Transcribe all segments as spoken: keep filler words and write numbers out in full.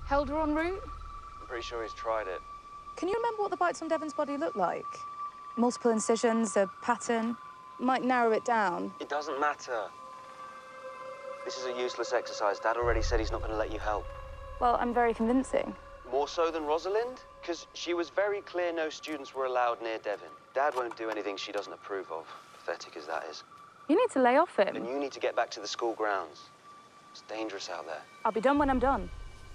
Held her en route? I'm pretty sure he's tried it. Can you remember what the bites on Devon's body looked like? Multiple incisions, a pattern? Might narrow it down. It doesn't matter. This is a useless exercise. Dad already said he's not going to let you help. Well, I'm very convincing. More so than Rosalind? Because she was very clear no students were allowed near Devon. Dad won't do anything she doesn't approve of, pathetic as that is. You need to lay off him. And you need to get back to the school grounds. It's dangerous out there. I'll be done when I'm done.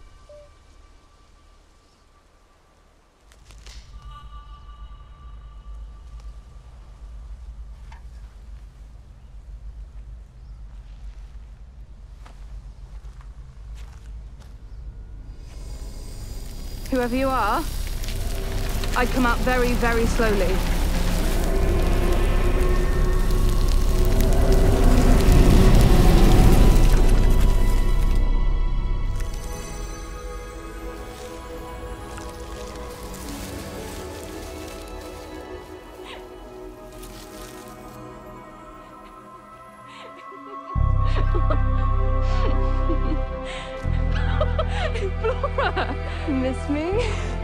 Whoever you are, I'd come out very, very slowly. Flora! Miss me?